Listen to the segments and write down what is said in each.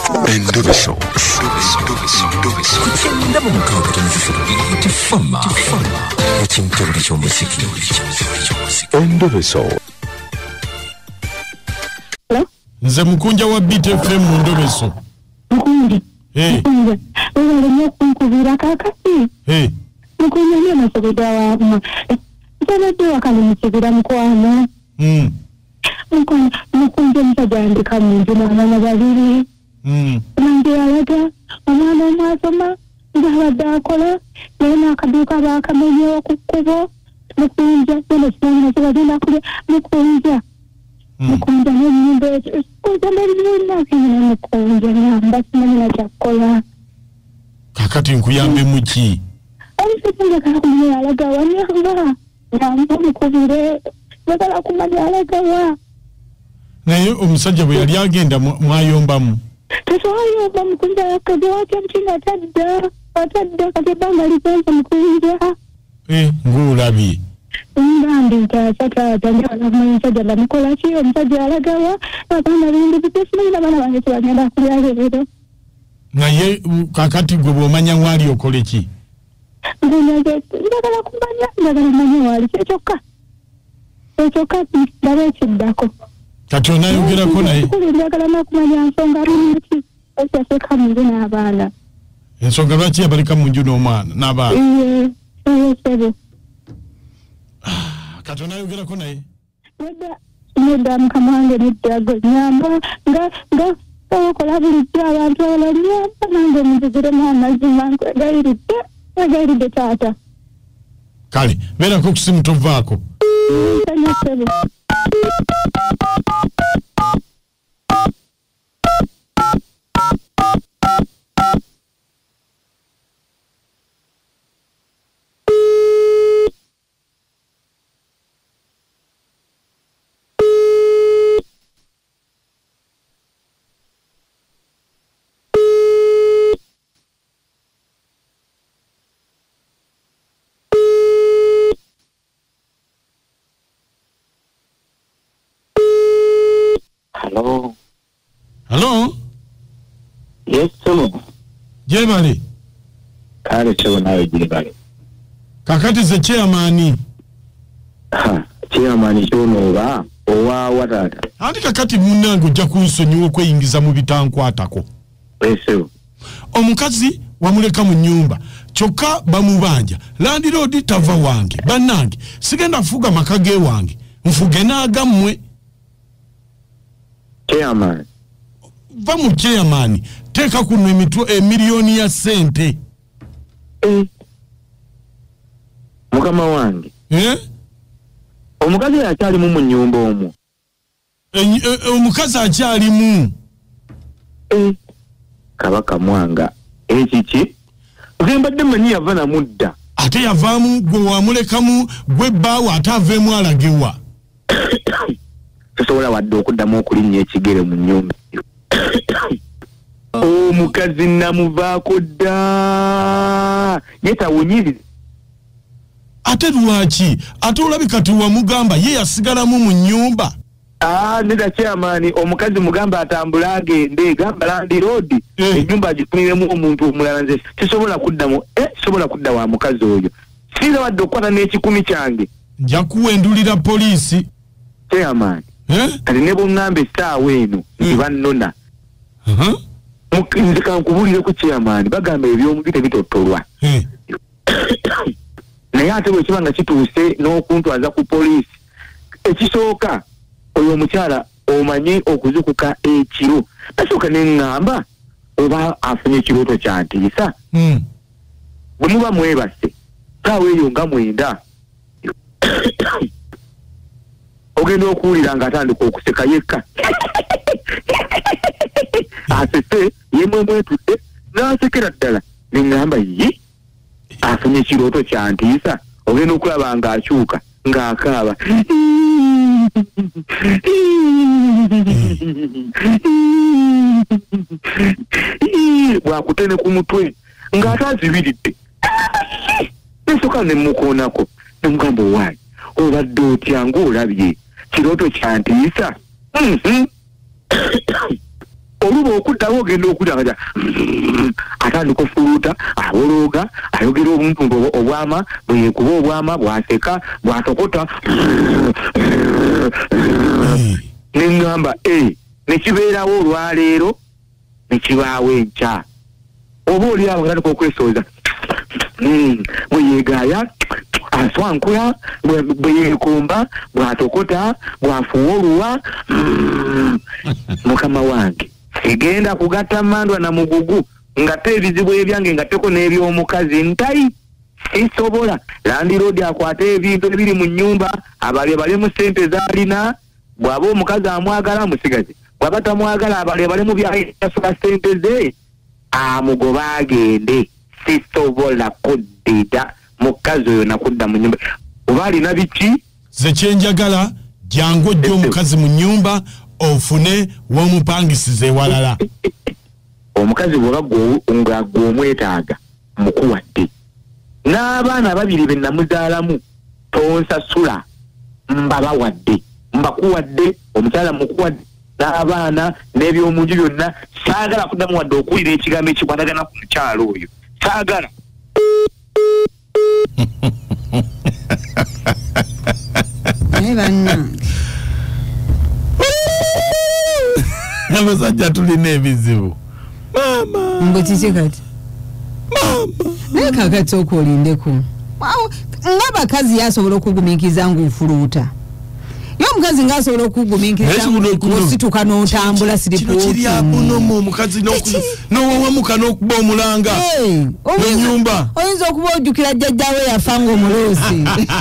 Endobeso. Endobeso. Nze Mukunja wa BTFM mu Endobeso. Mukunja. Mukunja. Wewe kunkubira kakasi. Mukunja ni masogoda wa mama. Sana tu akalimchibira mkwano. Mukunja mtajandika mungu mwana babiri. Nange alaga omwana mwasoma ngabadakola yena akaduka bakamenyewo kukubo Mukunja yena singa bagenda kule Mukunja n'enyumba kuza n'ebirina kina Mukunja nyamba sinamira kyakola kakati nkuyambe muki omusajja kakumya alaga wanyamba namba mukubire bagala kumanya alaga wa naye omusajja bwe yali agenda mwayombamu Tusoyomba Mukunja akazi wake mchina atadda katebanga lipenza Mukunja ngulabi Ndandi ntasata njala mwisajja bamukola ki omusajja alagawa abana bindi bitesina bana bange bagenda kulya leero naye kakati gwe bwomanya mwali okole ki ndagala kumanya wali kyokka ndaba ekiddako kati onayogerako naye ndagala nakumanya nsonga lwaki osaseka mungu n'abaana ensonga lwaki yabaleka munju n'omwana n'abaana sebo kati onayogerako naye nedda mukamange neddago nyamba nga okola bulijjo abantu abalala nyamba nange muzigiremu amazima nkwegayiridde taata kale beerako okusimu tovaako sebo Hello? Yes, sir. Jebali. Kale chebo nawe jebali. Kakati ze chairman. Chairman chono oba owa watata. Andi kakati munango jja kunsonyiwa okweyingiza mu bitankwatako. Eso. Omukazi wamuleka mu nyumba. Kyokka bamubanja. Landlord tava wange. Bannange sigenda fuga makage wange. Nfuge nagammwe. Chairman. Vamu chairman teka kuno emiliyoni ya sente mukama wange omukazi akyali mu nyumba omwo omukazi akyali mu kabaka mwanga ekiki ugembadde manyi yava na mudda ate yavaamu gwe wamulekamu gwe bbaawo ate aveemu alagewa tosobola wadde okuddamu okulinnya ekigere mu nyumba omukazi namuvaako dda yetawunyiriza ate lwaki ate olabika tiwamugamba ye yasigalamu mu nyumba neda chairman omukazi mugamba atambula agende gamba landlord ennyumba agifuniremu omuntu omulala nze tisobola kuddamu sobola kudda wa mukazi oyo sira wadde okukwata n'ekikumi kyange nja kuwendulira poliisi chairman kati ne bongamba essaawa eno tibannona nze kankubulire ku chairman bagamba ebyomubiri tebitotolwa naye ate bwe kiba nga kituuse n'okuntwaza ku poliisi ekisooka oyo omukyala omanye okuzikuka ekiro nasooka neŋŋamba oba afunye ekirooto kya ntiisa bwe muba mwebase saawa eyo nga 9 ogenda okuwulira ng'atandika okuseka yekka asese yemwemwetudde n'asekera ddala neŋŋamba ye afunye ekirooto kya ntiisa ogenda okulaba ng'akyuka ng'akaaba bwakutene ku mutwe ng'ate azibiridde nesooka nemukoonako nemugamba owaayi obadde otya ng'olabye kirooto kya ntiisa oluba okuddawo ogenda okulya atandika ofuluuta abologa ayogera obumpungu obwama bwekuba obwama bwaseka bwatokota neŋŋamba nekibeerawo olwaleero nekibaawo enkya oba oli awo ngatandika okwesooza bweyegaaya aswankula bweyekomba bwatokota bwafuwa oluwa mukama wange egenda kugatta mandwa na mugugu ngatte ebizibu ebyange ngatteko n'eby'omukazi ntayi sisobola landiroodi akwate ebintu ebiri mu nnyumba abalemu ssente z'alina bw'aba omukazi amwagala musigazi bw'aba tamwagala abalemu byasula ssente ze amugoba agende sisobola kuddida mukazi oyo nakudda mu nyumba oba alina biki ze kyenjagala jangu ojja omukazi mu nyumba ofune w'omupangisize walala omukazi bw'oba nga gw'omwetaaga mukuwadde n'abaana babiri be namuzaalamu tonsasula mbabawadde mbakuwadde omukyala mukuwadde n'abaana n'ebyomunju byonna saagala kuddamu wadde okuwulira ekigambo ekikwatagana ku mukyalo oyo saagala abasajja tulina ebizibu mama mbo kiki kati mama naye kakati okolindeko ng'abakazi yasobola okugumiikiza ng'ofuluuta yo omukazi ng'asobola okugumiikiza ng'osituka n'otambula siripooti omukazi n'owawamuka n'okuba omulanga mu nyumba oyinza okuba ojjukira jjajjawe yafa ng'omuloosi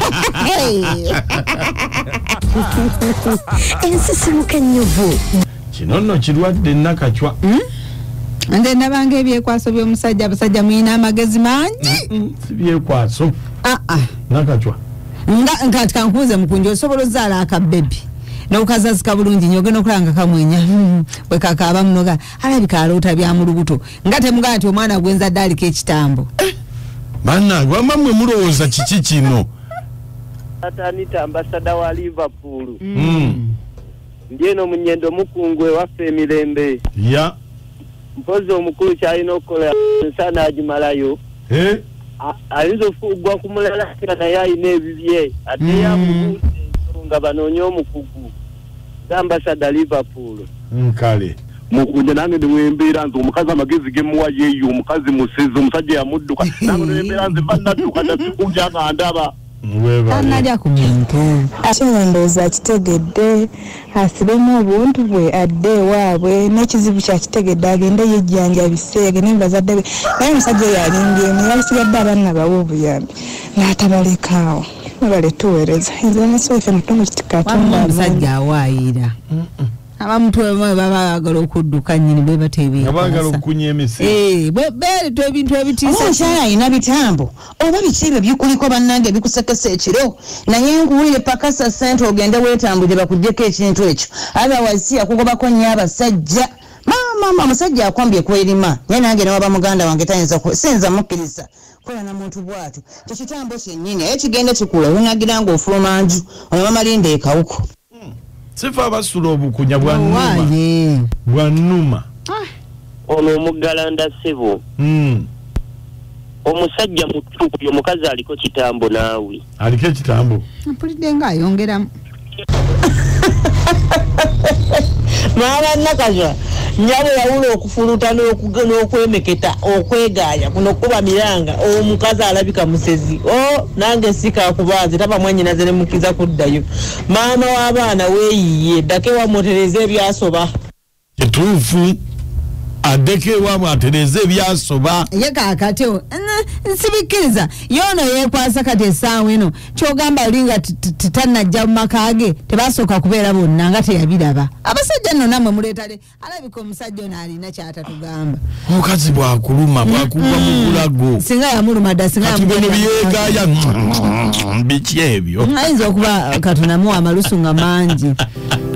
ensisimuka ennyuvu kino nno kirwadde nakacwa nze ndabanga ebyekwaso by'omusajja abasajja muyina amagezi mangi si byekwaso nakacwa nga kankuuze Mukunja osobola ozaala akabebi n'okazazika bulungi nnyo ogenda okulanga kamwenya bwe kakaaba munoga alabika aloota bya mu lubuto nga temugaa nti omwana gwenzadde aliko ekitambo bannange wamma mmwe mulowooza kiki kino Atanita ambasada wa Liverpool ndieno munyendo mukungwe waffe emirembe mpozi omukulu kyalina okukola Nansana agimalayo ayinza okugwa ku mulala naye alina ebibye ate yamubuuza ensonga banoonya omukugu ambasada Liverpool nkale Mukunja nange ndiwembeera nze omukazi amagezi gemuwa yeeyo omukazi musizi omusajja yamudduka nange ndiwembeera nze bannadduka dasikunja nga ndaba analya ku muntu akyendooza akitegedde asibemu obuntu bwe adde ewaabwe n'ekizibu kyakitegedde agende yejjanjabise agende mu bazadde be naye omusajja oyo alindyemu yalisigadde abaana bawe obuyambi n'atabalekaawo abaletuweereza nze nasoefe mutongo kitikatonda omusajja awaayira abantu bamwe baba bagala okudduka nnyini bwe bateebeekasa bagala okunya emisi beereeta ebintu ebitiisa omukyala alina bitambo oba biki ebyo bikuliko bannange bikusekesa ekiro naye nkuwulire pakasa ssente ogende weetambulire bakuggyeko ekintu ekyo otherwise yakugobako nnyo abasajja mama omusajja akwambye kwerima naye nange newaba muganda wange tayinza sinza mukkiriza kola na muntu bwatu tekitambo kyennyini naye kigende kikula lunagira ng'ofuluma nju omama linda ekawuko sifa abasula obukunya bwannuma ono omuggalanda ssebo omusajja mutuuku omukazi aliko kitambo naawe aliko ekitambo mpulidde ng'ayongeramu Mara nakajwa nyabo yawulo okufuluta n'okwemeketa okwegaaya kuno kuba miranga omukazi alabika musezi nange sika akubaze taba mwanyina zene mukiza kuddayo maama w'abaana weeyiye ddake wamotereza ebyasoba kituufu addeko ewaabwe atereze ebyasoba ye kaakati nsibikkiriza yono yeekwasa kati essaawa eno kyogamba olinga titannajja mu maka ge tebasooka kubeera bonna nga teyabiraba abasajja nno nammwe muleetale alabika omusajja ono alina kyatatugamba omukazi bwakuluma bwakugwa mu bulago singa yamuluma dda singa bino byegaaya biki ebyo ayinza okuba katunamuwa amalusu nga mangi